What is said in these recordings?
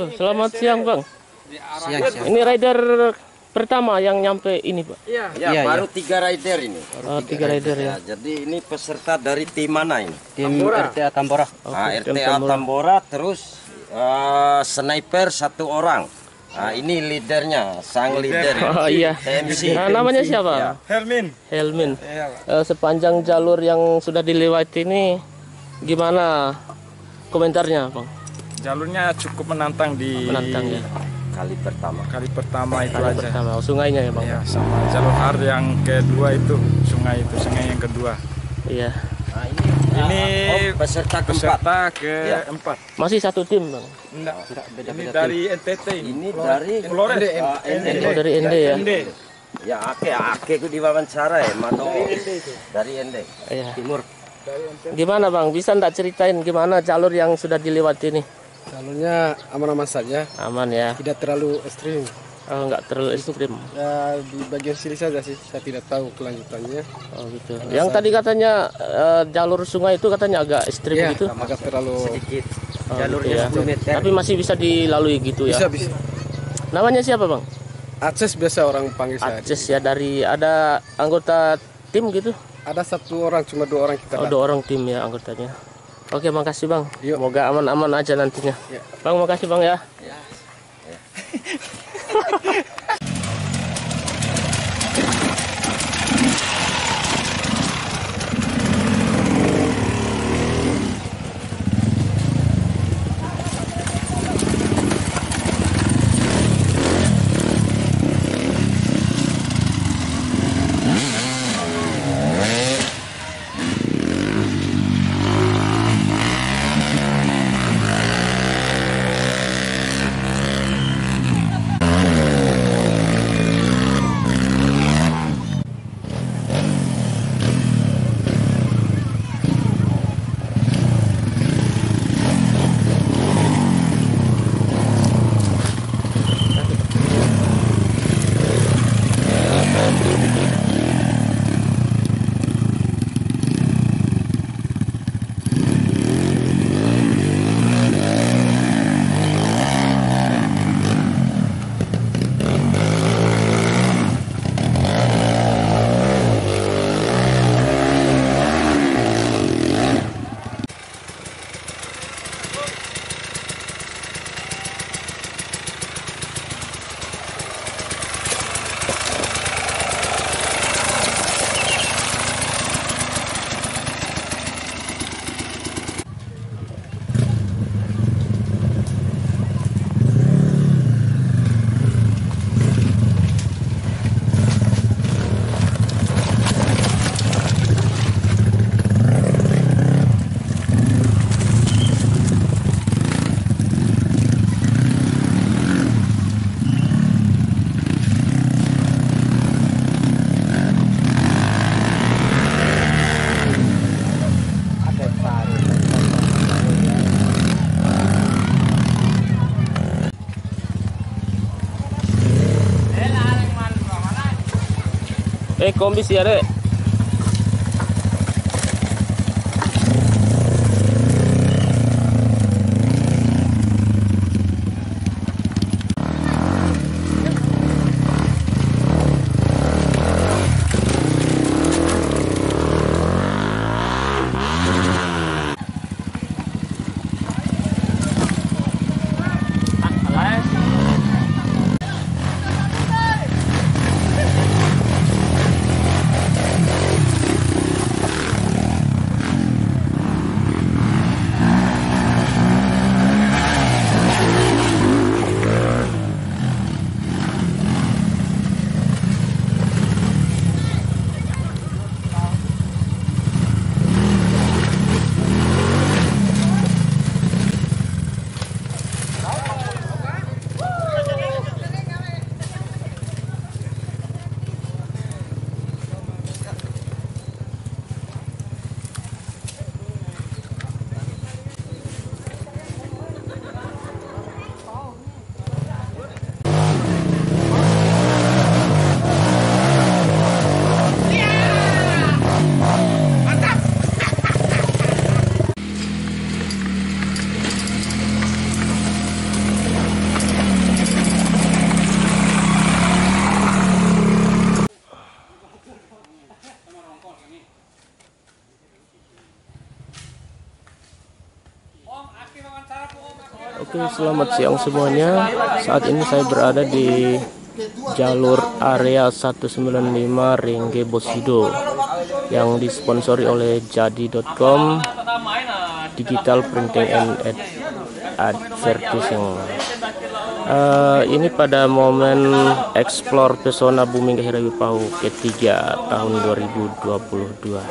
Halo, selamat siang Bang. Siang. Ini rider pertama yang nyampe ini Pak? Iya, baru 3 rider ini. Oh, 3 rider ya. Jadi ini peserta dari tim mana ini? Tim RTA Tambora. RTA Tambora, terus sniper 1 orang. Ini leadernya, sang leader. Oh iya. TMC. Namanya siapa? Ya. Helmin. Sepanjang jalur yang sudah dilewati ini gimana komentarnya Bang? Jalurnya cukup menantang Menantang ya. Kali pertama. Kali pertama itu Kali aja. pertama, sungainya ya Bang? Ya, sama jalur hard yang kedua itu, sungai yang kedua. Iya. Ini peserta keempat. Peserta keempat. Masih satu tim Bang? Enggak, ini dari NTT ini. Ini dari Flores. Oh dari ND ya? ND. ya Ake ku diwawancara ya, Mano. Dari ND. Iya. Timur. Gimana Bang? Bisa ndak ceritain gimana jalur yang sudah dilewati ini? Jalurnya aman-aman saja, Aman ya? tidak terlalu ekstrim. Oh, nggak terlalu ekstrim. Ya di bagian sini saja sih, saya tidak tahu kelanjutannya. Oh gitu. Yang tadi katanya jalur sungai itu katanya agak ekstrim Ya, gitu. agak terlalu Sedikit. Oh, Jalurnya gitu 10 meter. Tapi masih bisa dilalui gitu ya. bisa. Namanya siapa Bang? Akses biasa orang panggil saya. Akses ya, dari ada anggota tim gitu. Ada 1 orang, cuma 2 orang kita. Oh, 2 orang tim ya anggotanya. Oke, makasih Bang. Yuk. Semoga aman-aman aja nantinya. Ya. Bang, makasih Bang ya. Kombis ya, Dek. Oke, selamat siang semuanya. Saat ini saya berada di jalur area 195 Rengge Bosido yang disponsori oleh jadi.com Digital Printing and Advertising. Ini pada momen Explore Pesona Bumi Gairah Wipau ketiga tahun 2022.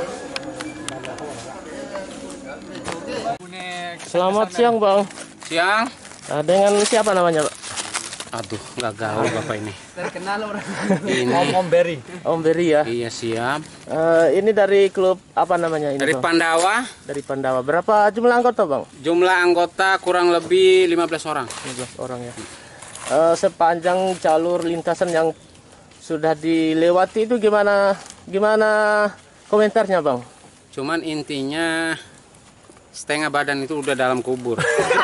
Selamat siang, Bang. Siang. Dengan siapa namanya, Pak? Aduh, nggak gaul Bapak ini. Terkenal orang. Ini Om Berry. Om Berry ya. iya siap. Ini dari klub apa namanya ini, Dari Bang? Pandawa, Dari Pandawa. Berapa jumlah anggota, Bang? jumlah anggota kurang lebih 15 orang. 15 orang ya. Sepanjang jalur lintasan yang sudah dilewati itu gimana komentarnya, Bang? Cuman intinya setengah badan itu udah dalam kubur.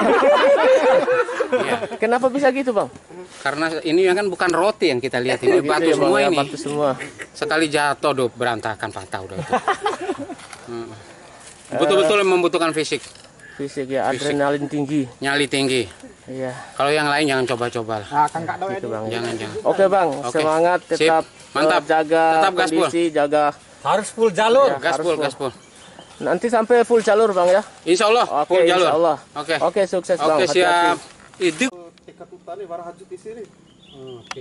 Iya. Kenapa bisa gitu, Bang? Karena ini kan bukan roti yang kita lihat, ini Gitu batu ya, Bang, semua ya, ini. batu semua. Sekali jatuh udah berantakan, patah udah itu. Betul-betul membutuhkan fisik, Fisik ya, adrenalin tinggi. nyali tinggi. Iya, Kalau yang lain jangan coba-coba lah. gitu, Bang. Jangan. Oke, Bang. Oke. Semangat, Sip. tetap Mantap. jaga Tetap gaspol. kondisi, jaga. Harus full jalur. Ya, Gaspol, harus gaspol. Nanti sampai full jalur, Bang ya. Insya Allah, Oke, full jalur. insya Allah. Oke. Oke, sukses, Bang. Oke, Hati-hati. siap. Itu. Ikat utane warah hajut di sini. Oke,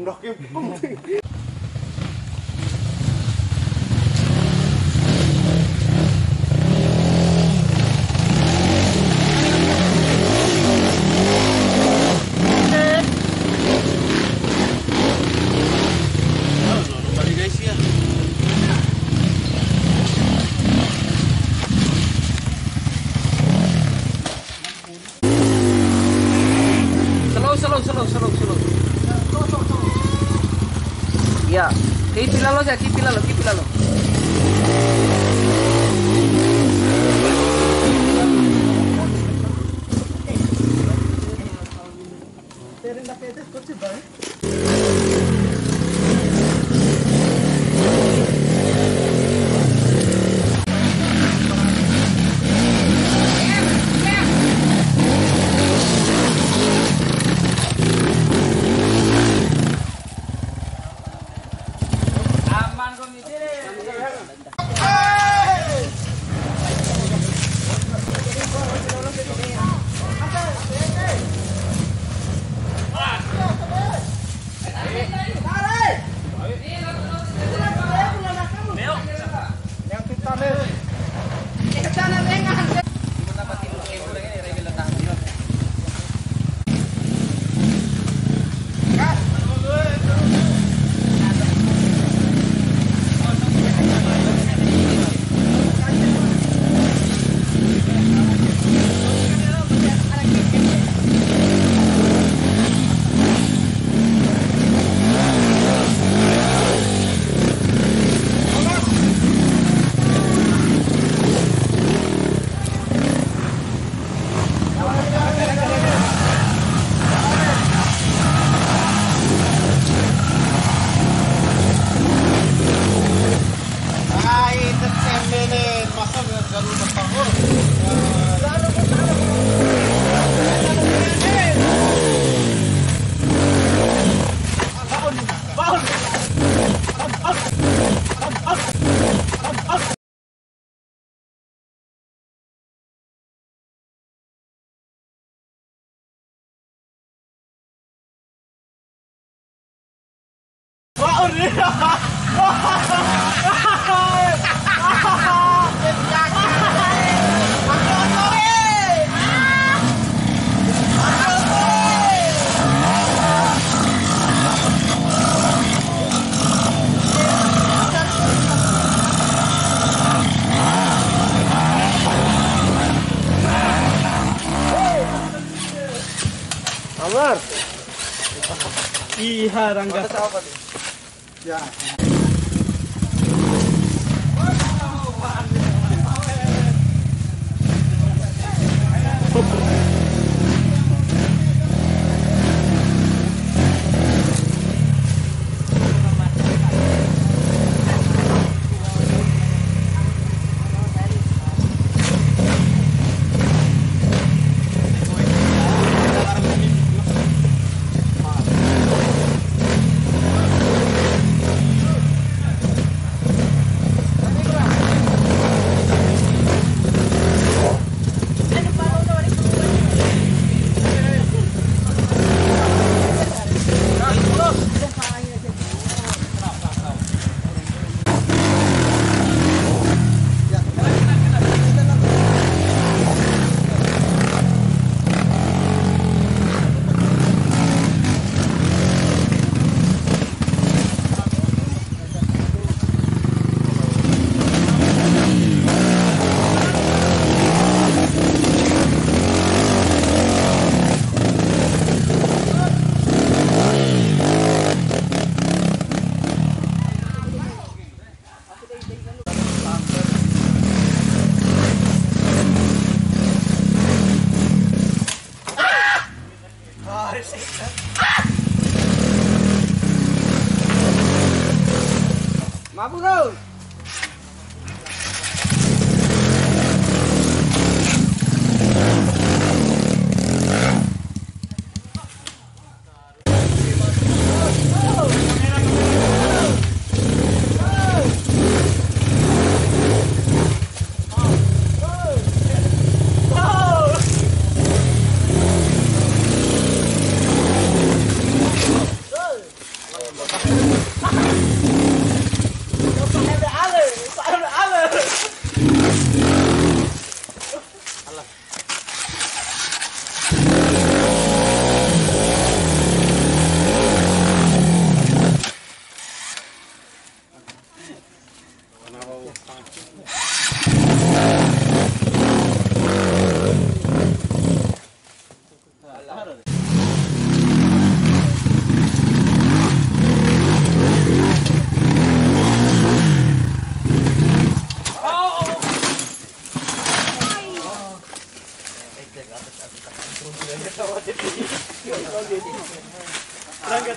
slow. Ya, kipilalo ya, kipilalo. Amar. Iya, Rangga. Ya.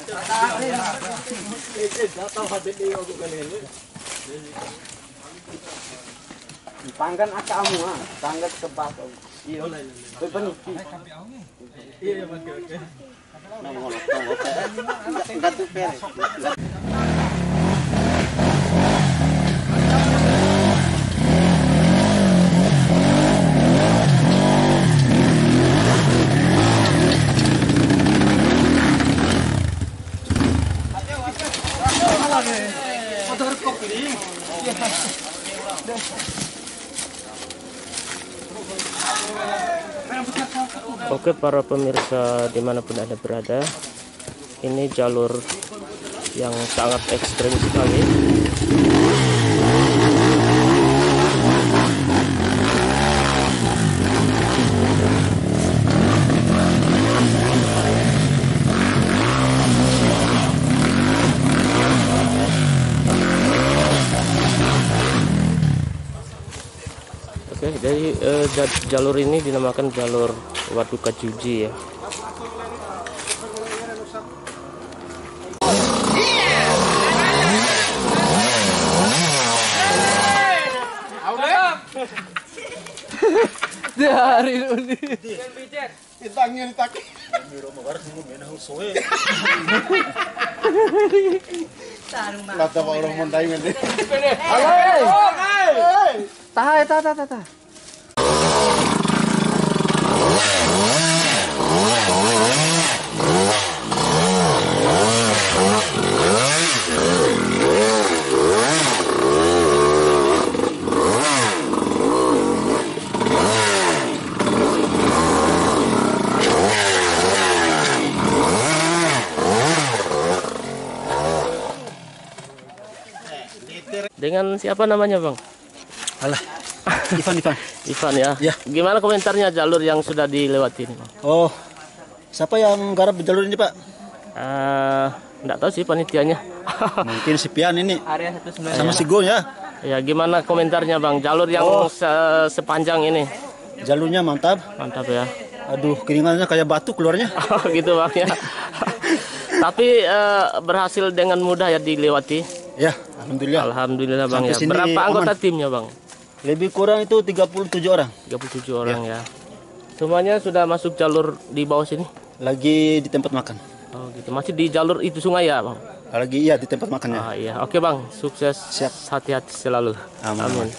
Panggan akamu panggan kebas. Iya. Peniti. Iya, oke. Enggak tuh beres. Oke para pemirsa dimanapun Anda berada, ini jalur yang sangat ekstrim sekali. Oke, dari jalur ini dinamakan jalur Waduka Juji ya. Dari ini. Ditangnya ditaki. Lata pak orang mondai mende. Tahan, tahan. Dengan siapa namanya Bang? Alah, Ivan. Ivan ya? Ya. Gimana komentarnya jalur yang sudah dilewati ini Bang? Oh, siapa yang garap jalur ini Pak? Nggak tahu sih panitianya. Mungkin si Pian ini. Area 190. Sama si Go ya. Ya gimana komentarnya Bang? Jalur yang sepanjang ini? Jalurnya mantap. Mantap ya. Aduh, keringannya kayak batu keluarnya. Oh gitu Bang ya. Tapi berhasil dengan mudah ya dilewati. Ya, alhamdulillah. Alhamdulillah Bang Sampai ya. sini Berapa anggota aman. timnya Bang? Lebih kurang itu 37 orang. 37 orang ya. Semuanya sudah masuk jalur di bawah sini? Lagi di tempat makan. Oh gitu. Masih di jalur itu sungai ya Bang? Lagi iya di tempat makannya. Ah iya. Oke Bang, sukses. Siap. Hati-hati selalu. Amin.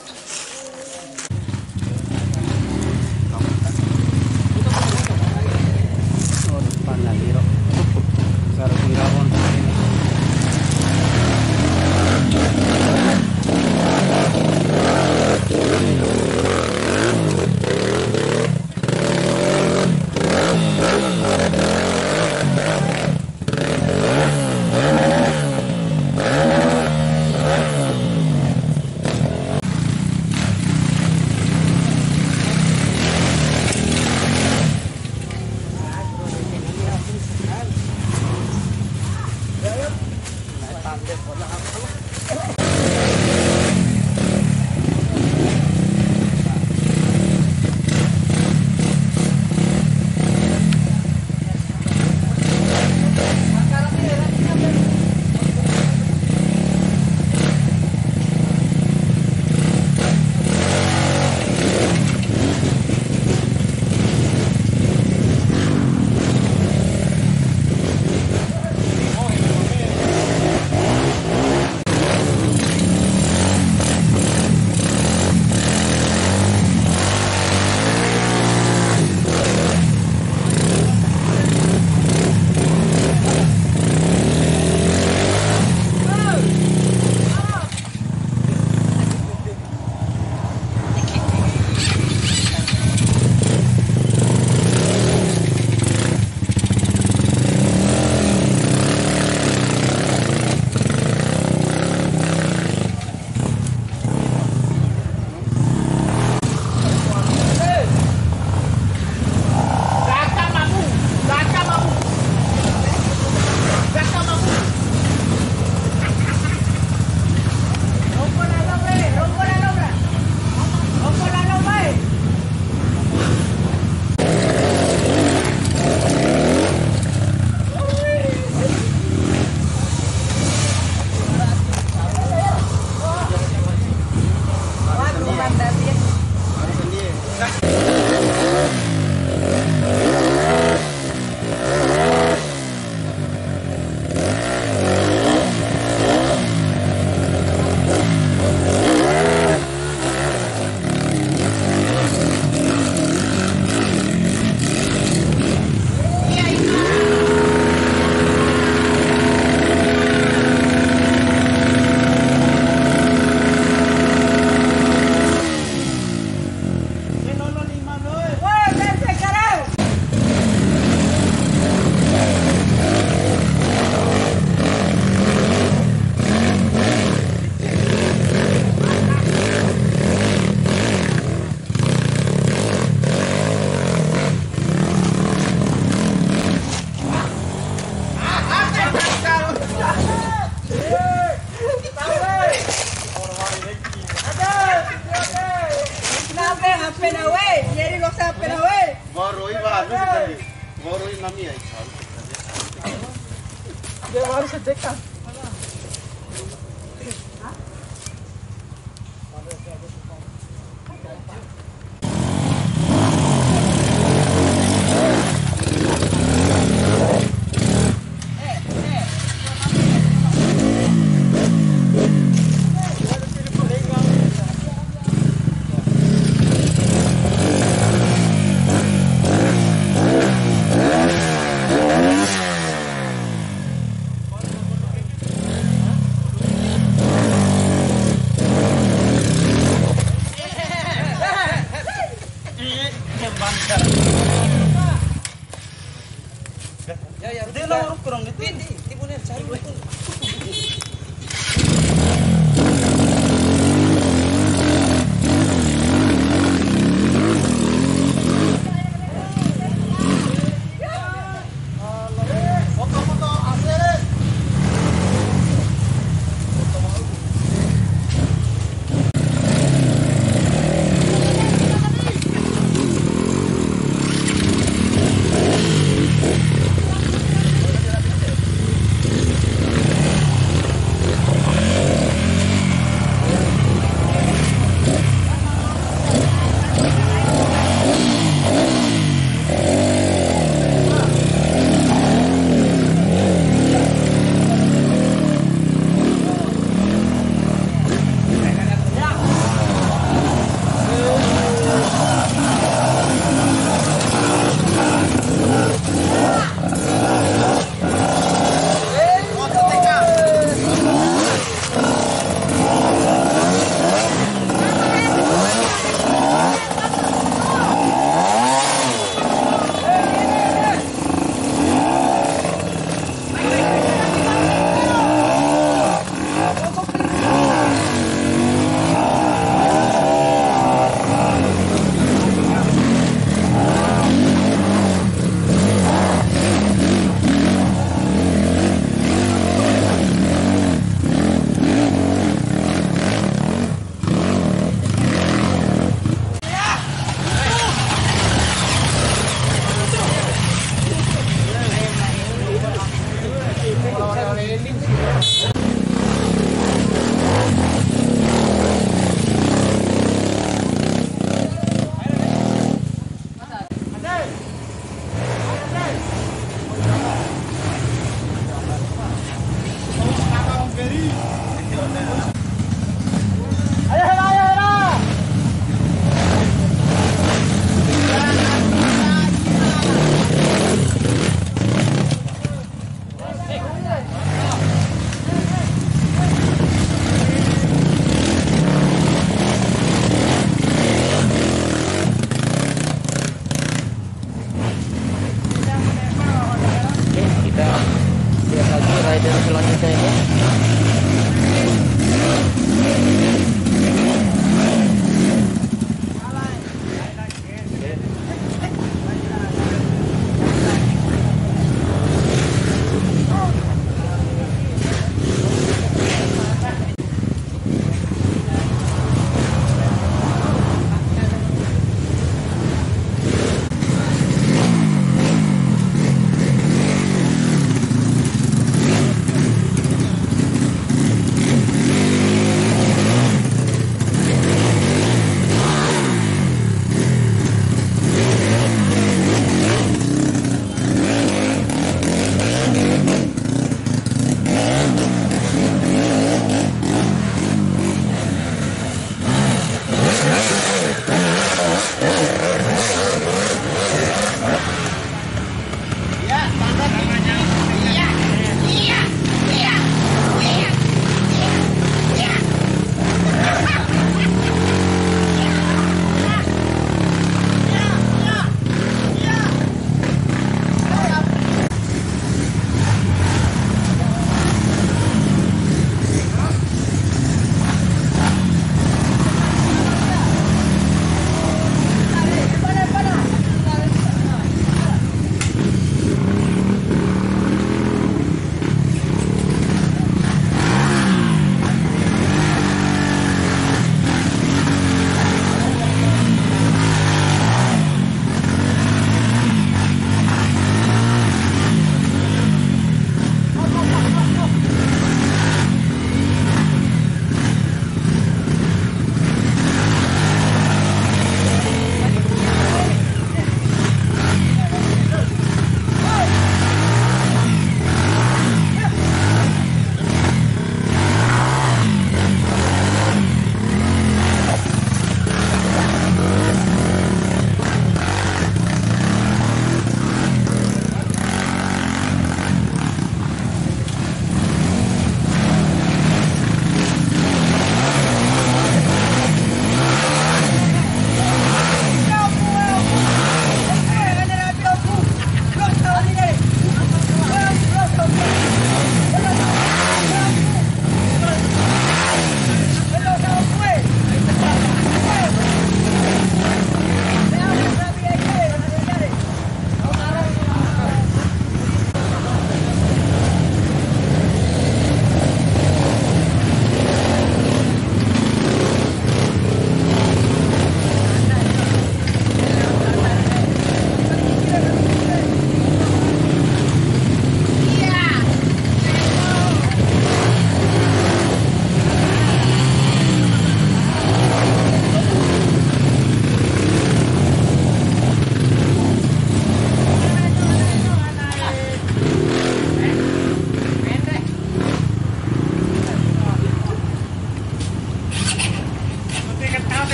Dia harus sedekat.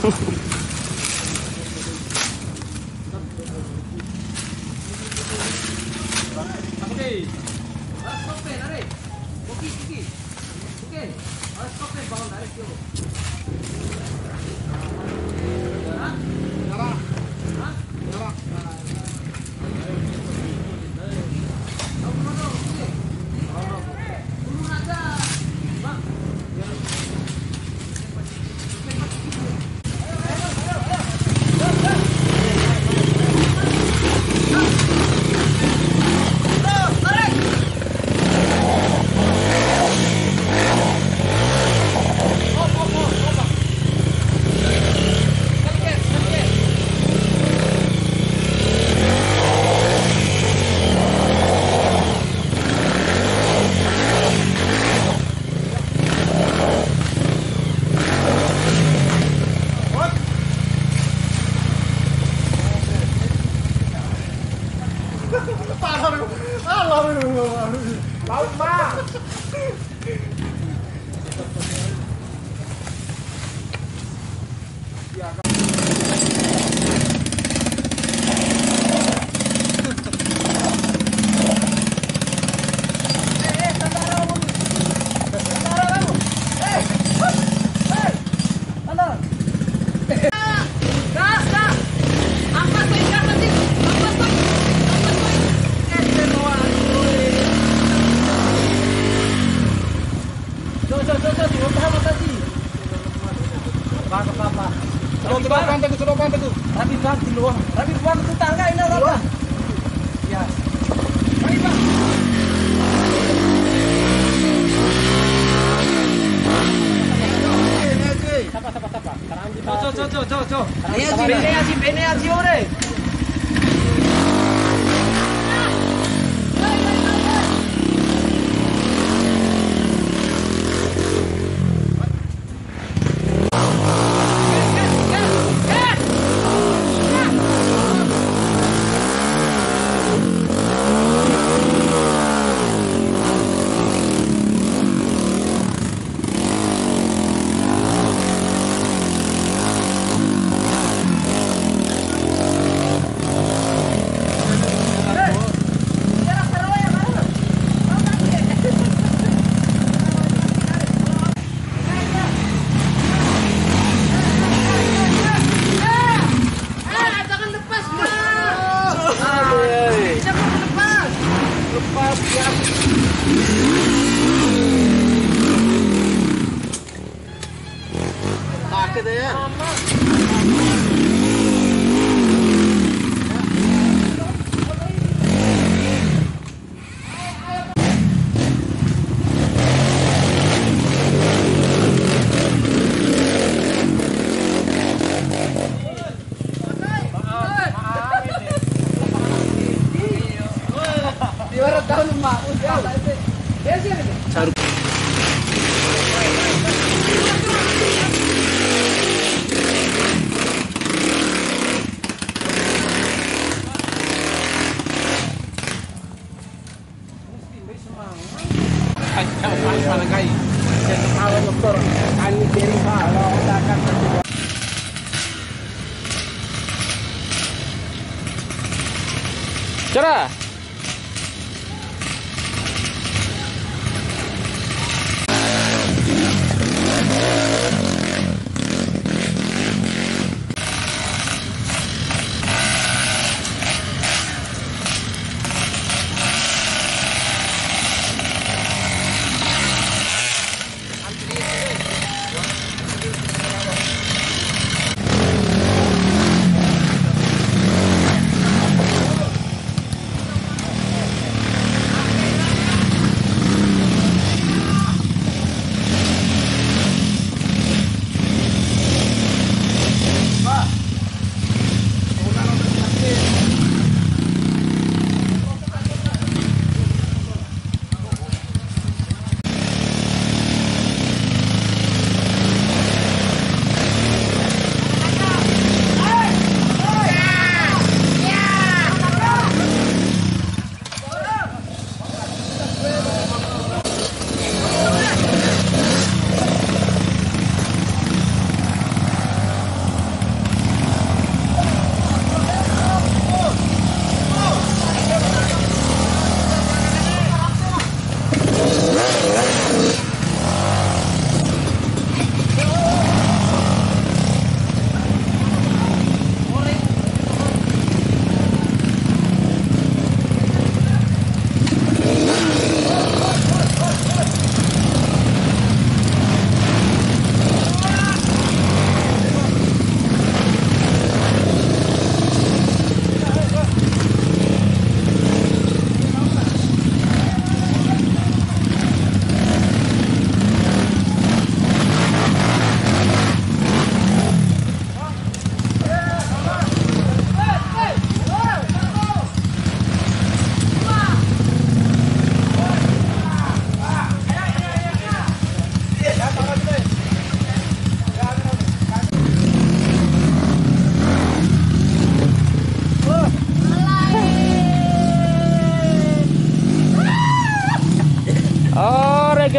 Cerah.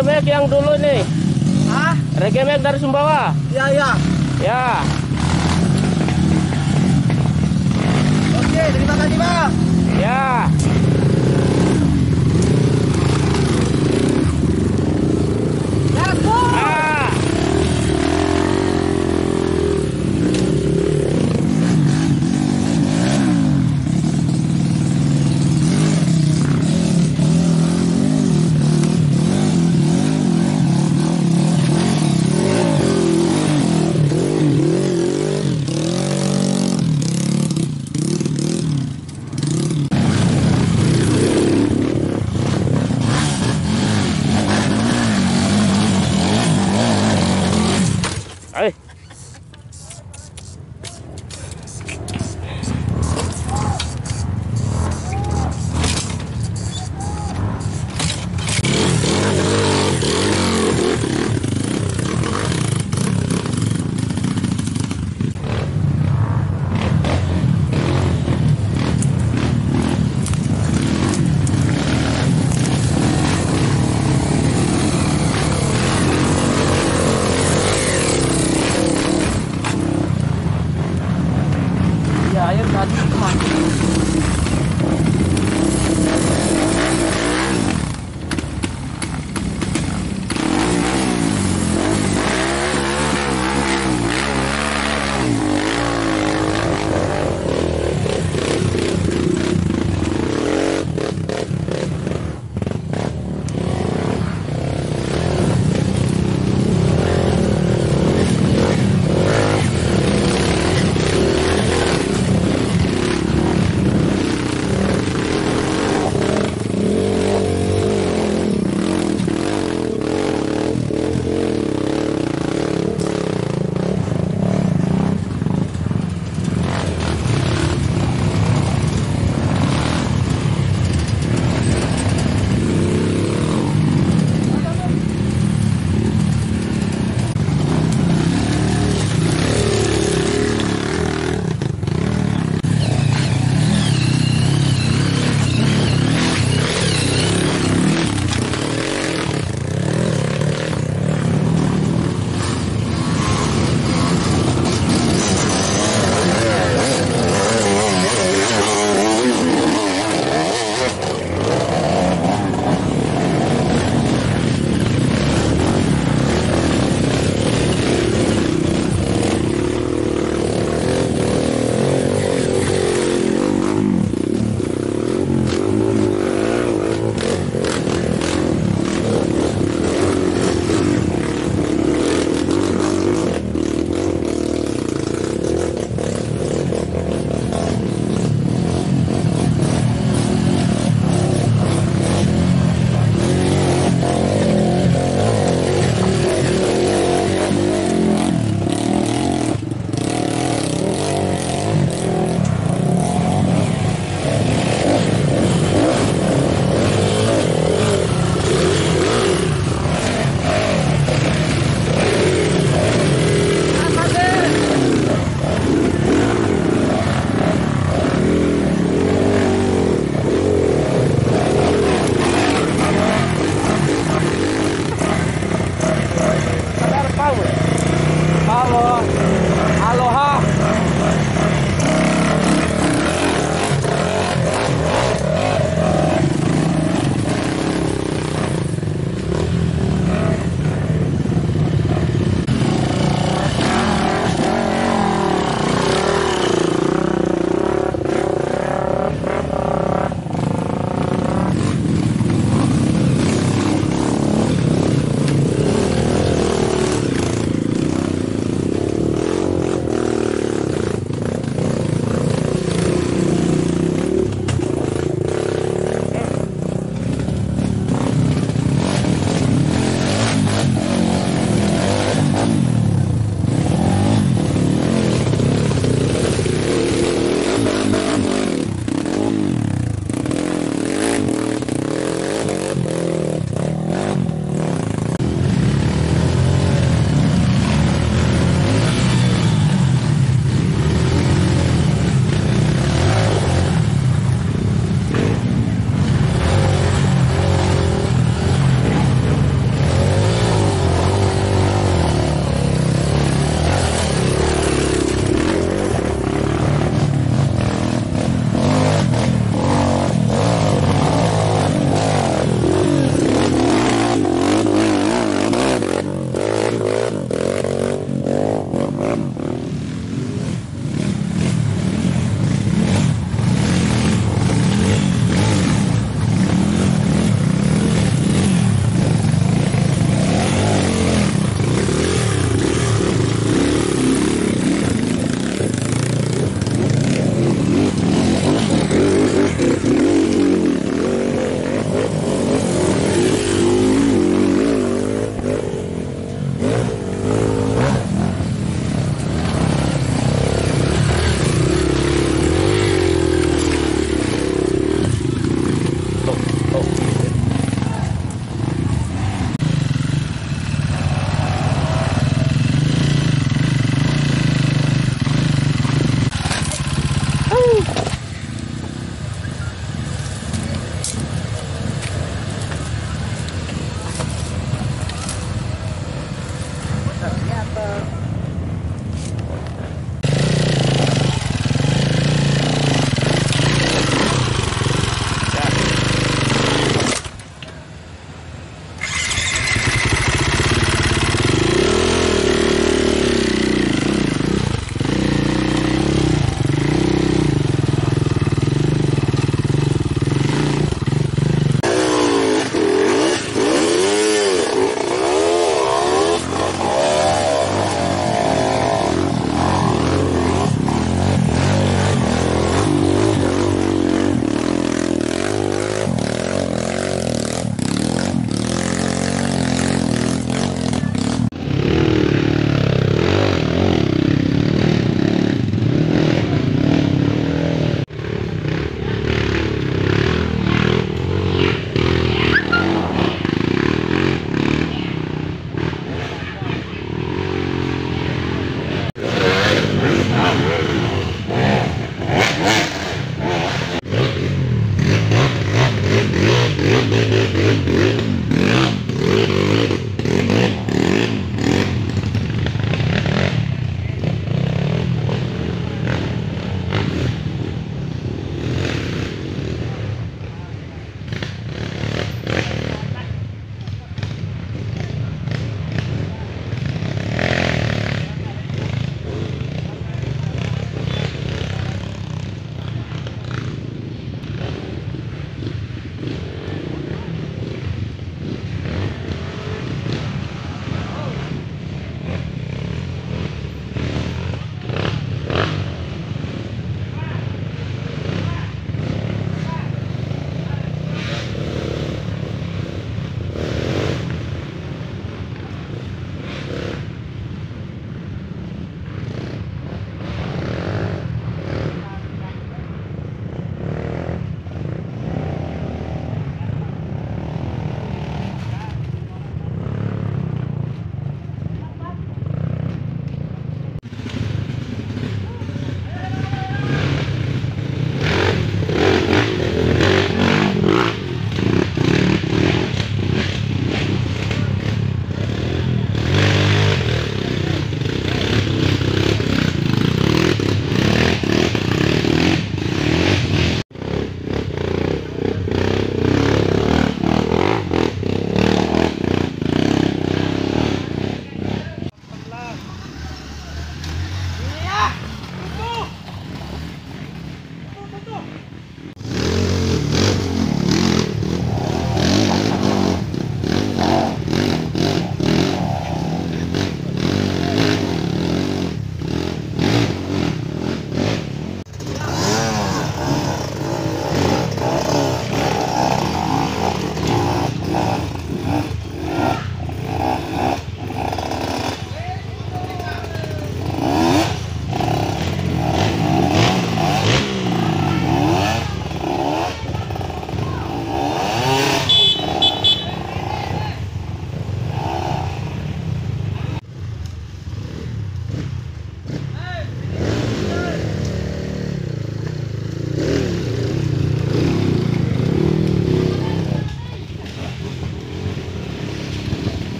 Regemek yang dulu nih. Hah? Regemek dari Sumbawa. Iya, iya. Ya. Oke, terima kasih, Bang. Ya. Ah.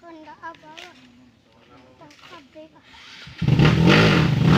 Honda apa? Kabeh.